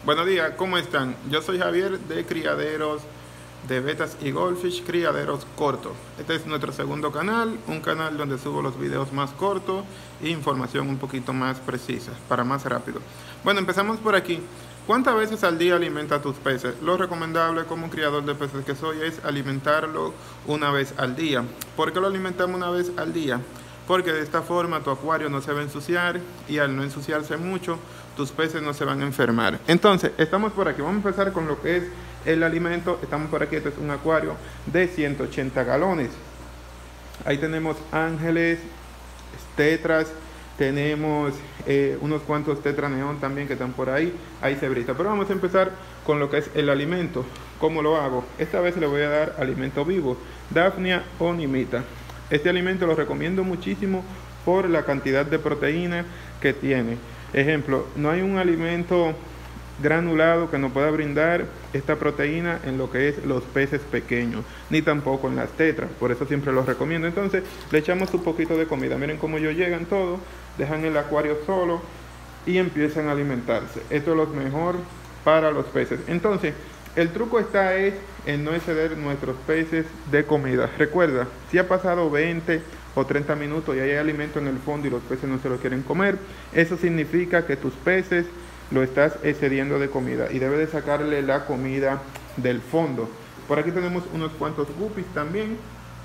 Buenos días, ¿cómo están? Yo soy Javier de Criaderos de Betas y Goldfish, Criaderos Cortos. Este es nuestro segundo canal, un canal donde subo los videos más cortos e información un poquito más precisa, para más rápido. Bueno, empezamos por aquí. ¿Cuántas veces al día alimenta tus peces? Lo recomendable como un criador de peces que soy es alimentarlo una vez al día. ¿Por qué lo alimentamos una vez al día? Porque de esta forma tu acuario no se va a ensuciar y al no ensuciarse mucho, tus peces no se van a enfermar. Entonces, estamos por aquí. Vamos a empezar con lo que es el alimento. Estamos por aquí. Este es un acuario de 180 galones. Ahí tenemos ángeles, tetras, tenemos unos cuantos tetra neón también que están por ahí. Hay cebrita. Pero vamos a empezar con lo que es el alimento. ¿Cómo lo hago? Esta vez le voy a dar alimento vivo, Daphnia onimita. Este alimento lo recomiendo muchísimo por la cantidad de proteína que tiene. Ejemplo, no hay un alimento granulado que nos pueda brindar esta proteína en lo que es los peces pequeños, ni tampoco en las tetras, por eso siempre los recomiendo. Entonces le echamos un poquito de comida, miren cómo ellos llegan todos, dejan el acuario solo y empiezan a alimentarse. Esto es lo mejor para los peces. Entonces el truco está en no exceder nuestros peces de comida. Recuerda, si ha pasado 20 o 30 minutos y hay alimento en el fondo y los peces no se lo quieren comer, eso significa que tus peces lo estás excediendo de comida y debes de sacarle la comida del fondo. Por aquí tenemos unos cuantos guppies también.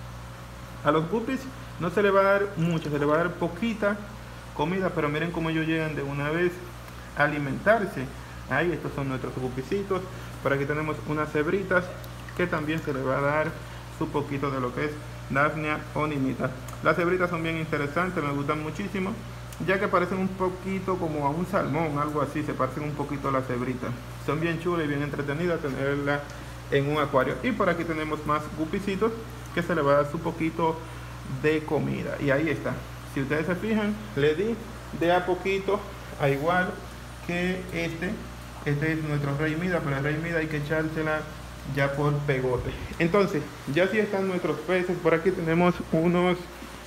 A los guppies no se le va a dar mucho, se le va a dar poquita comida, pero miren cómo ellos llegan de una vez a alimentarse. Ahí, estos son nuestros guppicitos. Por aquí tenemos unas cebritas que también se le va a dar su poquito de lo que es Daphnia onimita. Las cebritas son bien interesantes, me gustan muchísimo, ya que parecen un poquito como a un salmón, algo así, se parecen un poquito a las cebritas. Son bien chulas y bien entretenidas tenerlas en un acuario. Y por aquí tenemos más guppicitos que se le va a dar su poquito de comida. Y ahí está. Si ustedes se fijan, le di de a poquito, a igual que este es nuestro rey mida, pero el rey mida hay que echársela ya por pegote. Entonces, ya si están nuestros peces, por aquí tenemos unos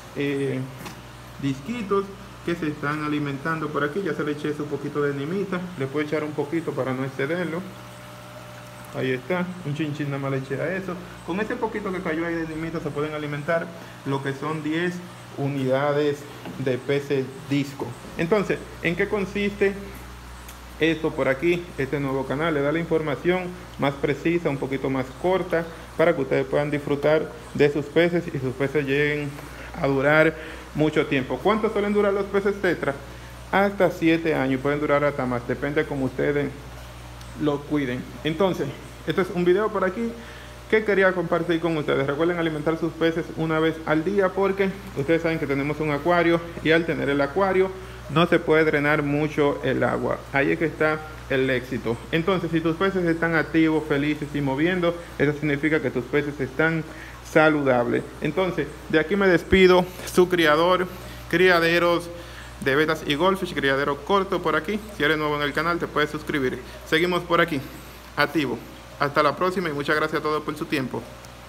disquitos que se están alimentando. Por aquí ya se le eché un poquito de nimita, le puedo echar un poquito para no excederlo. Ahí está, un chinchín nada más le eché a eso. Con ese poquito que cayó ahí de nimita se pueden alimentar lo que son 10 unidades de peces disco. Entonces, ¿en qué consiste esto por aquí? Este nuevo canal le da la información más precisa, un poquito más corta, para que ustedes puedan disfrutar de sus peces y sus peces lleguen a durar mucho tiempo. ¿Cuánto suelen durar los peces tetra? Hasta 7 años, pueden durar hasta más, depende de cómo ustedes lo cuiden. Entonces, este es un video por aquí que quería compartir con ustedes. Recuerden alimentar sus peces una vez al día, porque ustedes saben que tenemos un acuario y al tener el acuario no se puede drenar mucho el agua. Ahí es que está el éxito. Entonces, si tus peces están activos, felices y moviendo, eso significa que tus peces están saludables. Entonces, de aquí me despido, su criador, Criaderos de Betas y Goldfish, criadero corto por aquí. Si eres nuevo en el canal, te puedes suscribir. Seguimos por aquí, activo. Hasta la próxima y muchas gracias a todos por su tiempo.